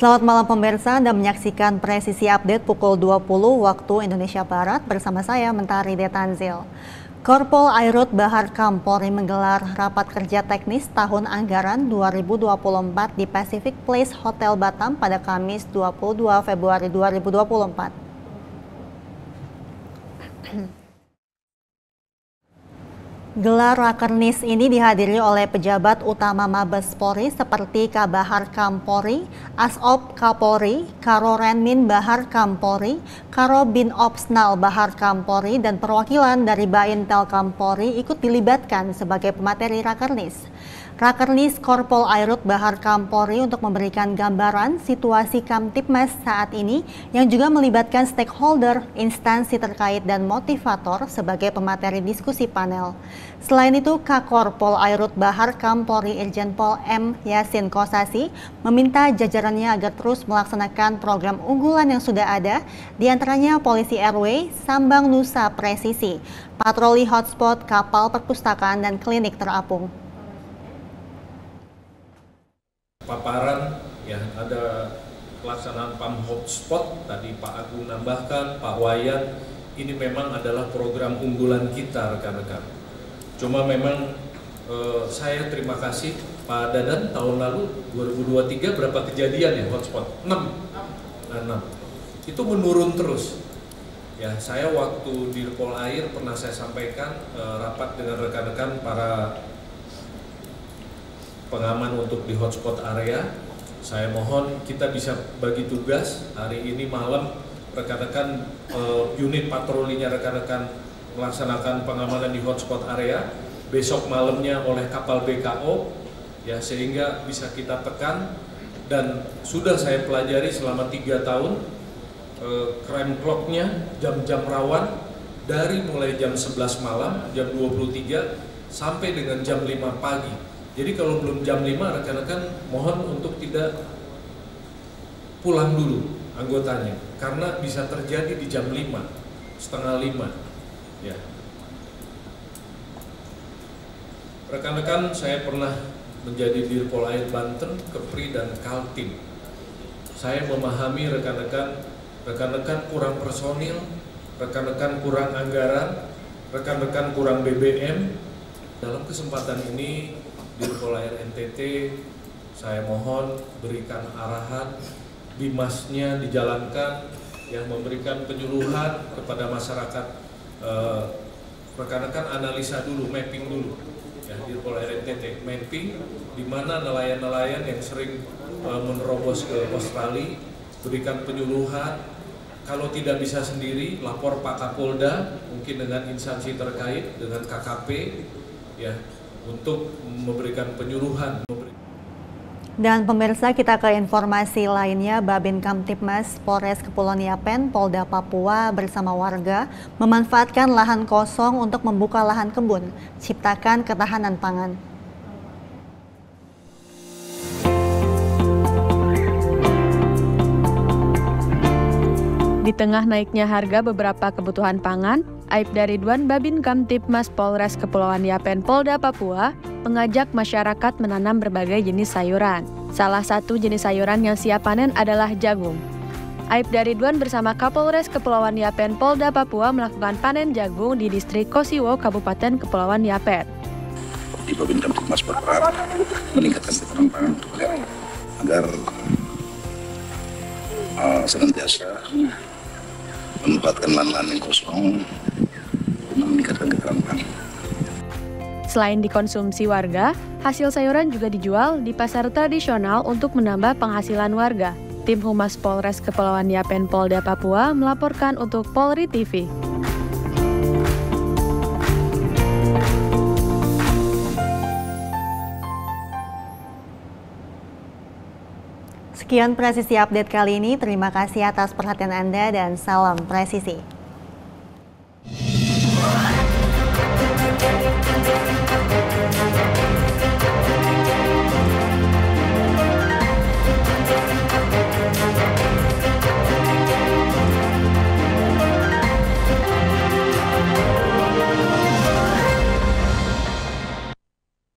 Selamat malam pemirsa, Anda menyaksikan Presisi Update pukul 20 waktu Indonesia Barat bersama saya Mentari Detanzil. Korpol Airut Bahar Kampori menggelar rapat kerja teknis tahun anggaran 2024 di Pacific Place Hotel Batam pada Kamis 22 Februari 2024. Gelar Rakernis ini dihadiri oleh pejabat utama Mabes Polri seperti Kabahar Kampori, Asop Kapolri, Karo Renmin Bahar Kampori, Karo Bin Opsnal Bahar Kampori, dan perwakilan dari Baintel Kampori ikut dilibatkan sebagai pemateri Rakernis. Rakernis Korpol Airut Bahar Kampori untuk memberikan gambaran situasi Kamtipmas saat ini yang juga melibatkan stakeholder, instansi terkait dan motivator sebagai pemateri diskusi panel. Selain itu, Kakorpol Airut Bahar Kampori Irjen Pol M. Yasin Kosasi meminta jajarannya agar terus melaksanakan program unggulan yang sudah ada, diantaranya Polisi RW, Sambang Nusa Presisi, patroli hotspot, kapal perpustakaan, dan klinik terapung. Paparan ya, ada pelaksanaan PAM hotspot, tadi Pak Agung nambahkan, Pak Wayan, ini memang adalah program unggulan kita rekan-rekan. Cuma memang saya terima kasih Pak Dadan, tahun lalu 2023 berapa kejadian ya hotspot? 6. Nah, 6. Itu menurun terus. Ya, saya waktu di Pol Air pernah saya sampaikan rapat dengan rekan-rekan para pengaman untuk di hotspot area. Saya mohon kita bisa bagi tugas hari ini malam rekan-rekan unit patrolinya rekan-rekan melaksanakan pengamanan di hotspot area, besok malamnya oleh kapal BKO ya, sehingga bisa kita tekan. Dan sudah saya pelajari selama 3 tahun crime clock-nya, jam-jam rawan dari mulai jam 11 malam, jam 23 sampai dengan jam 5 pagi. Jadi kalau belum jam 5 rekan-rekan mohon untuk tidak pulang dulu anggotanya, karena bisa terjadi di jam 5, setengah 5 ya. Rekan-rekan, saya pernah menjadi Dirpol Air Banten, Kepri, dan Kaltim. Saya memahami rekan-rekan kurang personil, rekan-rekan kurang anggaran, rekan-rekan kurang BBM. Dalam kesempatan ini Dirpol Air NTT, saya mohon berikan arahan, bimasnya dijalankan, yang memberikan penyuluhan kepada masyarakat. Rekan-rekan analisa dulu, mapping dulu, ya, Dirpol Air NTT, mapping di mana nelayan-nelayan yang sering menerobos ke Australia, berikan penyuluhan. Kalau tidak bisa sendiri, lapor Pak Kapolda, mungkin dengan instansi terkait, dengan KKP, ya, untuk memberikan penyuluhan. Dan pemirsa, kita ke informasi lainnya. Babin Kamtipmas Polres Kepulauan Yapen, Polda Papua bersama warga memanfaatkan lahan kosong untuk membuka lahan kebun, ciptakan ketahanan pangan. Di tengah naiknya harga beberapa kebutuhan pangan, Aibda Ridwan Babin Kamtipmas Polres Kepulauan Yapen Polda Papua mengajak masyarakat menanam berbagai jenis sayuran. Salah satu jenis sayuran yang siap panen adalah jagung. Aibda Ridwan bersama Kapolres Kepulauan Yapen Polda Papua melakukan panen jagung di distrik Kosiwo, Kabupaten Kepulauan Yapen. Di Babin Kamtipmas berperan meningkatkan ketahanan pangan agar senantiasa menempatkan lahan-lahan yang kosong untuk meningkatkan ketahanan pangan. Selain dikonsumsi warga, hasil sayuran juga dijual di pasar tradisional untuk menambah penghasilan warga. Tim Humas Polres Kepulauan Yapen Polda Papua melaporkan untuk Polri TV. Sekian Presisi Update kali ini. Terima kasih atas perhatian Anda dan salam presisi.